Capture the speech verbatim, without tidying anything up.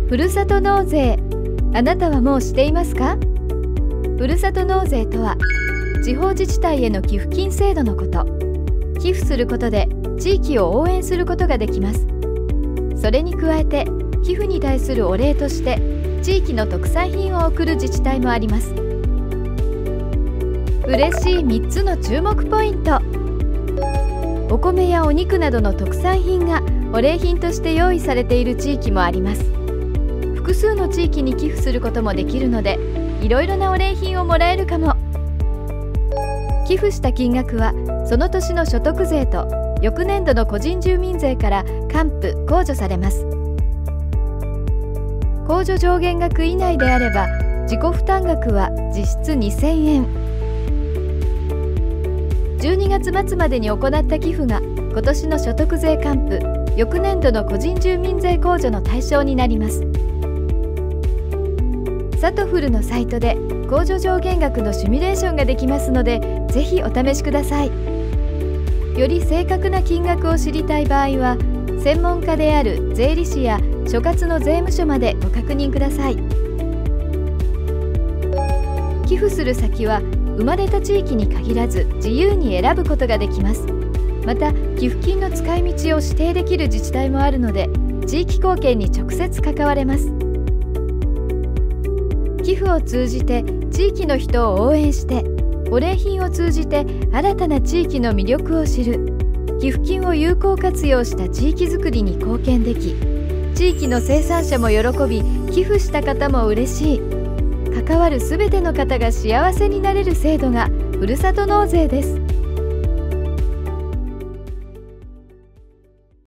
ふるさと納税、あなたはもうしていますか？ふるさと納税とは、地方自治体への寄付金制度のこと。寄付することで地域を応援することができます。それに加えて、寄付に対するお礼として地域の特産品を贈る自治体もあります。嬉しいみっつの注目ポイント。お米やお肉などの特産品がお礼品として用意されている地域もあります。複数の地域に寄付することもできるので、いろいろなお礼品をもらえるかも。寄付した金額はその年の所得税と翌年度の個人住民税から還付・控除されます。控除上限額以内であれば自己負担額は実質にせんえん。じゅうにがつ末までに行った寄付が今年の所得税還付、翌年度の個人住民税控除の対象になります。さとふるのサイトで控除上限額のシミュレーションができますので、ぜひお試しください。より正確な金額を知りたい場合は、専門家である税理士や所轄の税務署までご確認ください。寄付する先は生まれた地域に限らず自由に選ぶことができます。また、寄付金の使い道を指定できる自治体もあるので、地域貢献に直接関われます。寄付を通じて地域の人を応援して、お礼品を通じて新たな地域の魅力を知る、寄付金を有効活用した地域づくりに貢献でき、地域の生産者も喜び、寄付した方も嬉しい、関わるすべての方が幸せになれる制度がふるさと納税です。